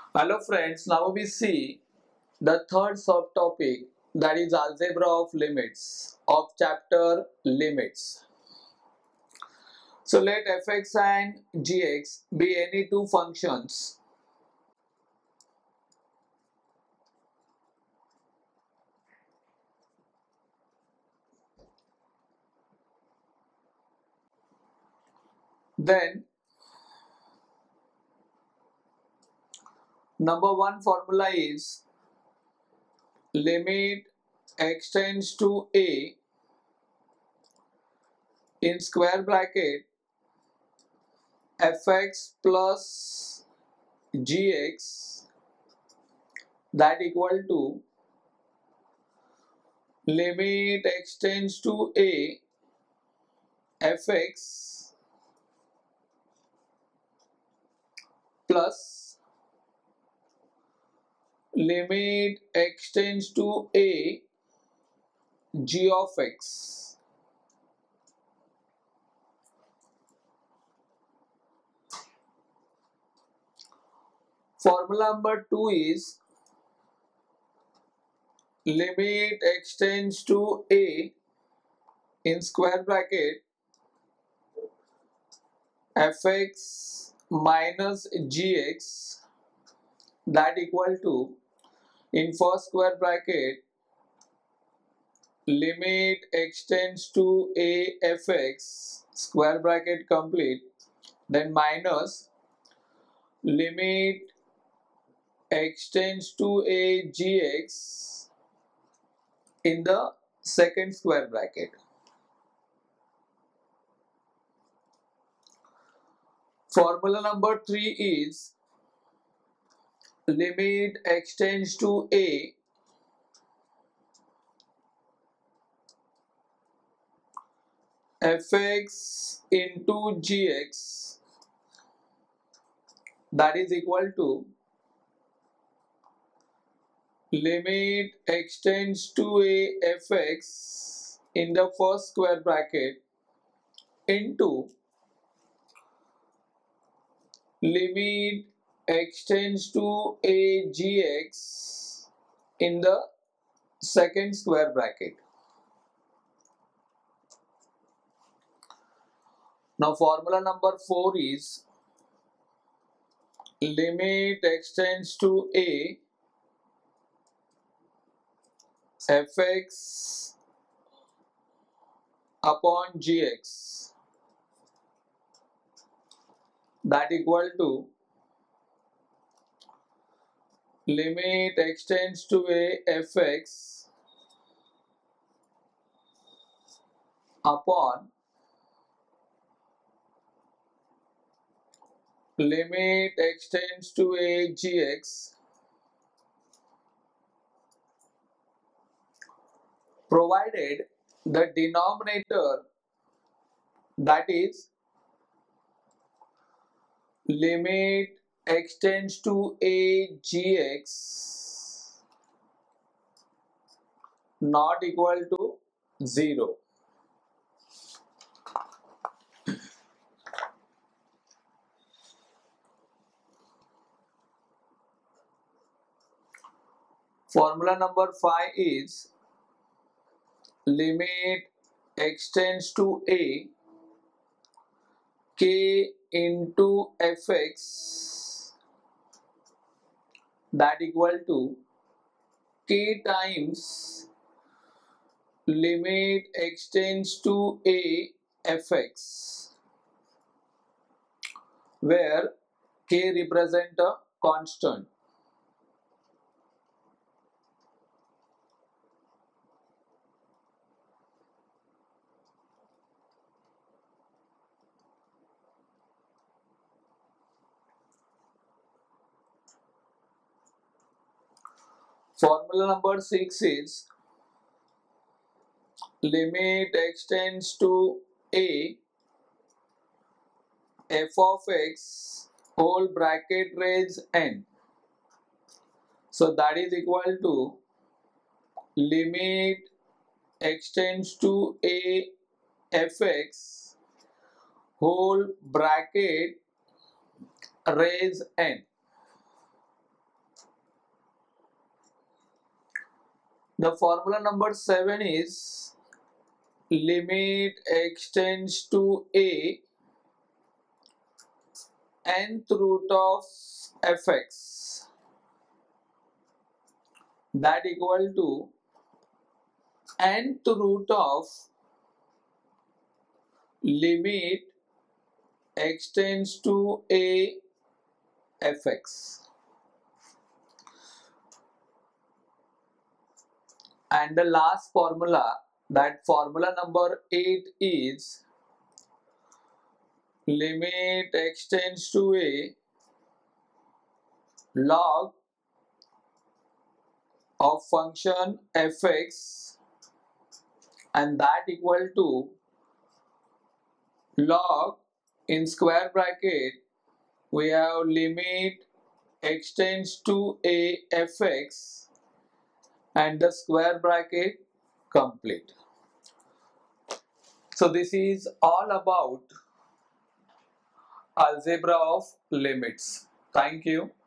Hello friends, now we see the third subtopic, that is algebra of limits of chapter limits. So let fx and gx be any two functions. Then number one formula is limit x tends to a in square bracket fx plus gx, that equal to limit x tends to a fx plus limit x tends to a g of x. Formula number 2 is limit x tends to a in square bracket fx minus gx, that equal to in first square bracket limit x tends to a fx square bracket complete, then minus limit x tends to a gx in the second square bracket. Formula number 3 is limit x tends to a fx into gx, that is equal to limit x tends to a fx in the first square bracket into limit x tends to a gx in the second square bracket. Now formula number 4 is limit x tends to a fx upon gx, that equal to limit x tends to a fx upon limit x tends to a gx, provided the denominator, that is limit x tends to a gx not equal to 0. Formula number 5 is limit x tends to a k into fx, that equal to k times limit x tends to a fx, where k represent a constant. Formula number 6 is limit x tends to a f of x whole bracket raise n. So that is equal to limit x tends to a fx whole bracket raise n. The formula number 7 is limit x tends to a nth root of fx that equal to nth root of limit x tends to a fx. And the last formula, that formula number 8 is limit x tends to a log of function fx, and that equal to log in square bracket we have limit x tends to a fx and the square bracket complete. So this is all about algebra of limits. Thank you.